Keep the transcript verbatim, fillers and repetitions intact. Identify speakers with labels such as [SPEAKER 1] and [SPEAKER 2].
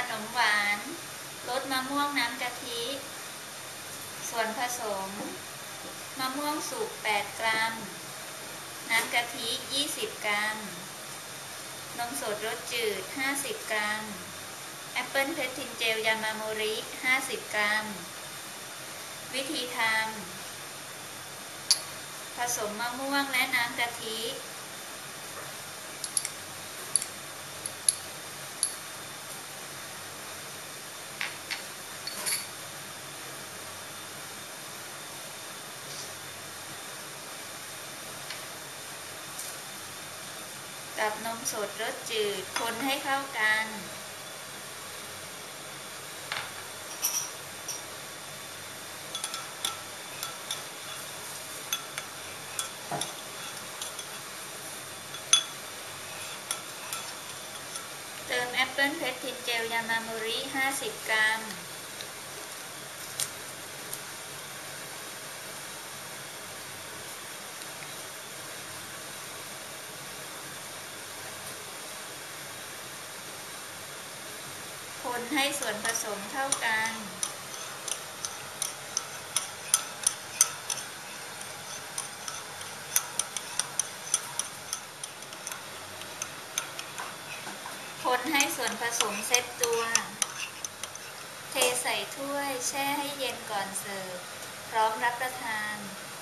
[SPEAKER 1] นมหวานรสมะม่วงน้ำกะทิส่วนผสมมะม่วงสุกแปดกรัมน้ำกะทิยี่สิบกรัมนมสดรสจืดห้าสิบกรัมแอปเปิลเพชรทินเจลยามาโมริห้าสิบกรัมวิธีทำผสมมะม่วงและน้ำกะทิกับนมสดรสจืดคนให้เข้ากันเติมแอปเปิลเพชรทินเจลยามาโมริห้าสิบกรัมคนให้ส่วนผสมเท่ากันคนให้ส่วนผสมเซ็ตตัวเทใส่ถ้วยแช่ให้เย็นก่อนเสิร์ฟพร้อมรับประทาน